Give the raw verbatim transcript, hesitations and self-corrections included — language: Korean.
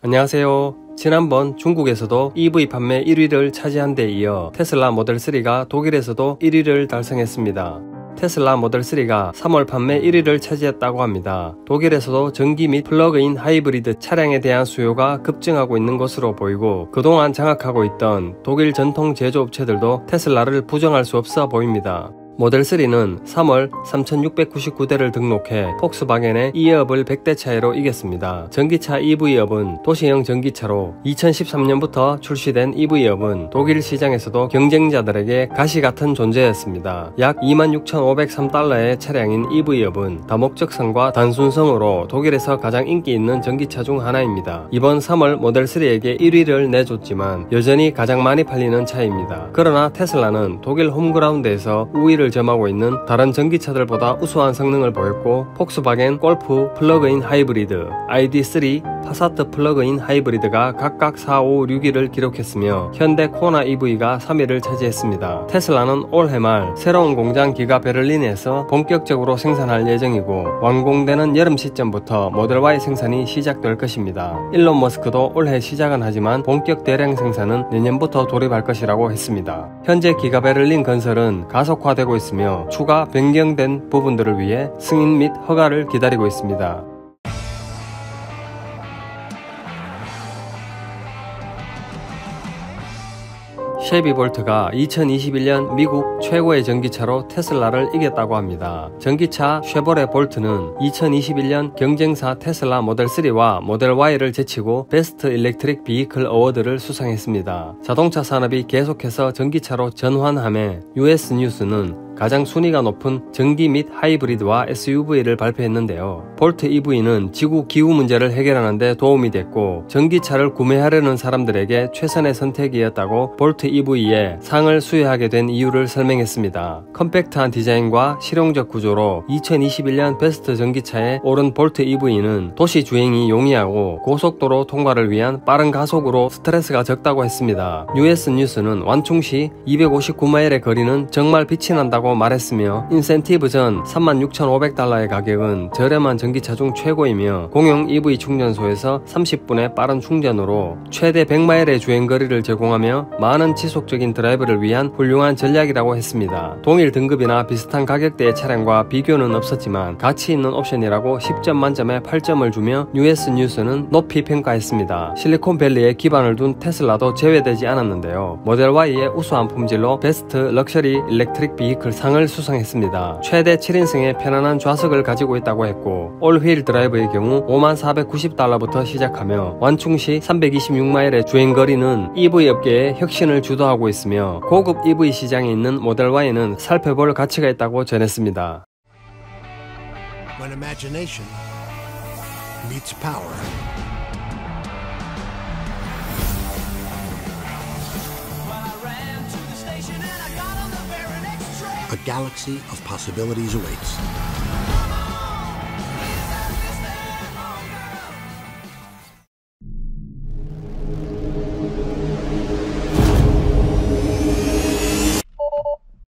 안녕하세요. 지난번 중국에서도 이브이 판매 일 위를 차지한 데 이어 테슬라 모델 쓰리가 독일에서도 일 위를 달성했습니다. 테슬라 모델 쓰리가 삼월 판매 일 위를 차지했다고 합니다. 독일에서도 전기 및 플러그인 하이브리드 차량에 대한 수요가 급증하고 있는 것으로 보이고, 그동안 장악하고 있던 독일 전통 제조업체들도 테슬라를 부정할 수 없어 보입니다. 모델 쓰리는 삼월 삼천육백구십구 대를 등록해 폭스바겐의 E업을 백 대 차이로 이겼습니다. 전기차 이브이업은 도시형 전기차로 이천십삼 년부터 출시된 이브이업은 독일 시장에서도 경쟁자들에게 가시같은 존재였습니다. 약 이만 육천오백삼 달러의 차량인 이브이업은 다목적성과 단순성으로 독일에서 가장 인기 있는 전기차 중 하나입니다. 이번 삼월 모델 쓰리에게 일 위를 내줬지만 여전히 가장 많이 팔리는 차입니다. 그러나 테슬라는 독일 홈그라운드에서 우위를 점하고 있는 다른 전기차들보다 우수한 성능을 보였고, 폭스바겐 골프 플러그인 하이브리드, 아이디 쓰리, 파사트 플러그인 하이브리드가 각각 사, 오, 육 위를 기록했으며 현대 코나 이브이가 삼 위를 차지했습니다. 테슬라는 올해 말 새로운 공장 기가 베를린에서 본격적으로 생산할 예정이고, 완공되는 여름 시점부터 모델 와이 생산이 시작될 것입니다. 일론 머스크도 올해 시작은 하지만 본격 대량 생산은 내년부터 돌입할 것이라고 했습니다. 현재 기가 베를린 건설은 가속화되고 있으며 추가 변경된 부분들을 위해 승인 및 허가를 기다리고 있습니다. 쉐비 볼트가 이천이십일 년 미국 최고의 전기차로 테슬라를 이겼다고 합니다. 전기차 쉐보레 볼트는 이천이십일 년 경쟁사 테슬라 모델 쓰리와 모델 와이를 제치고 베스트 일렉트릭 비이클 어워드를 수상했습니다. 자동차 산업이 계속해서 전기차로 전환함에 유에스 뉴스는 가장 순위가 높은 전기 및 하이브리드와 에스유브이를 발표했는데요. 볼트 이브이는 지구 기후 문제를 해결하는 데 도움이 됐고, 전기차를 구매하려는 사람들에게 최선의 선택이었다고 볼트 이브이에 상을 수여하게 된 이유를 설명했습니다. 컴팩트한 디자인과 실용적 구조로 이천이십일 년 베스트 전기차에 오른 볼트 이브이는 도시 주행이 용이하고 고속도로 통과를 위한 빠른 가속으로 스트레스가 적다고 했습니다. 유에스 뉴스는 완충 시 이백오십구 마일의 거리는 정말 빛이 난다고 말했으며, 인센티브 전 삼만 육천오백 달러의 가격은 저렴한 전기차 중 최고이며, 공용 이브이 충전소에서 삼십 분의 빠른 충전으로 최대 백 마일의 주행거리를 제공하며 많은 지속적인 드라이브를 위한 훌륭한 전략이라고 했습니다. 동일 등급이나 비슷한 가격대의 차량과 비교는 없었지만 가치 있는 옵션이라고 십 점 만점에 팔 점을 주며 유에스 뉴스는 높이 평가했습니다. 실리콘밸리에 기반을 둔 테슬라도 제외되지 않았는데요. 모델 와이의 우수한 품질로 베스트 럭셔리 일렉트릭 비이클 상을 수상했습니다. 최대 칠 인승의 편안한 좌석을 가지고 있다고 했고, 올휠 드라이브의 경우 오만 사백구십 달러부터 시작하며 완충 시 삼백이십육 마일의 주행거리는 이브이 업계의 혁신을 주도하고 있으며, 고급 이브이 시장에 있는 모델 와이는 살펴볼 가치가 있다고 전했습니다. When imagination meets power. A galaxy of possibilities awaits.